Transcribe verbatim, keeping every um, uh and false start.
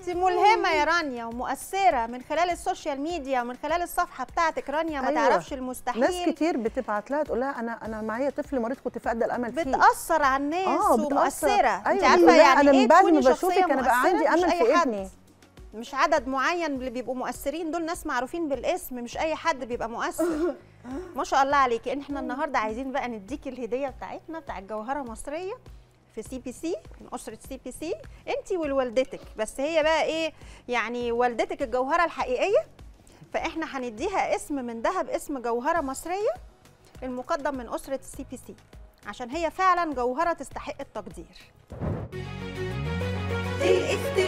انت ملهمه يا رانيا ومؤثره من خلال السوشيال ميديا ومن خلال الصفحه بتاعتك. رانيا ما أيوة. تعرفش المستحيل. ناس كتير بتبعت لها تقول لها انا انا معايا طفل مريض كنت فاقده الامل فيه. بتاثر على الناس آه ومؤثره. أيوة. انت عارفه يعني انا ايه من بعد تكوني ما بشوفك شخصيه انا بقى عندي مؤثرة؟ مش امل أي في حد. ابني. مش عدد معين اللي بيبقوا مؤثرين، دول ناس معروفين بالاسم، مش اي حد بيبقى مؤثر. ما شاء الله عليكي. احنا النهارده عايزين بقى نديكي الهديه بتاعتنا بتاع الجوهره مصريه في سي بي سي، من اسره سي بي سي، انت ووالدتك. بس هي بقى ايه يعني والدتك الجوهره الحقيقيه، فاحنا هنديها اسم من ذهب، اسم جوهره مصريه المقدم من اسره سي بي سي، عشان هي فعلا جوهره تستحق التقدير. الاختلاف